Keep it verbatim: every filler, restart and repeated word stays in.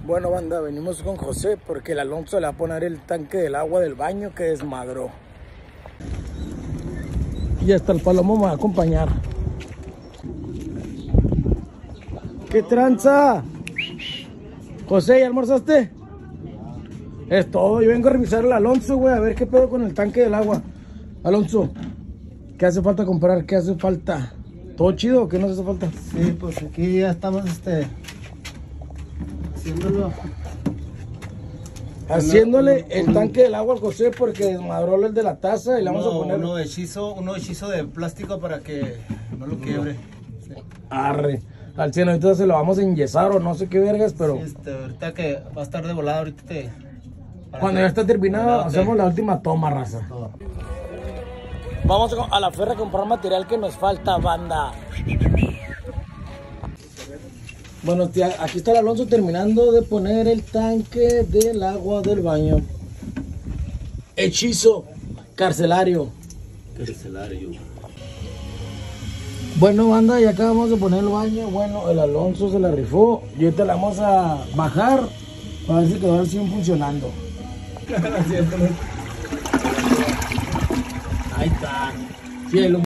Bueno, banda, venimos con José porque el Alonso le va a poner el tanque del agua del baño que desmadró. Y hasta el Palomo me va a acompañar. ¿Qué tranza? José, ¿ya almorzaste? Es todo, yo vengo a revisar el Alonso, güey, a ver qué pedo con el tanque del agua. Alonso, ¿qué hace falta comprar? ¿Qué hace falta? ¿Todo chido o qué nos hace falta? Sí, pues aquí ya estamos este haciéndolo. Haciéndole el tanque del agua al José porque desmadró el de la taza y le vamos uno, a poner uno hechizo, uno hechizo de plástico para que no lo quiebre. Sí. Arre. Al cien, ahorita se lo vamos a enyesar o no sé qué vergas, pero Sí, este, ahorita que va a estar de volada, ahorita te... cuando ya está terminado hacemos la última toma, raza. Todo. Vamos a la ferra a comprar material que nos falta, banda. Bueno, tía, aquí está el Alonso terminando de poner el tanque del agua del baño. Hechizo carcelario. Carcelario. Bueno, banda, ya acabamos de poner el baño. Bueno, el Alonso se la rifó. Y ahorita la vamos a bajar para ver si quedó al cien funcionando. Ahí está. Sí, el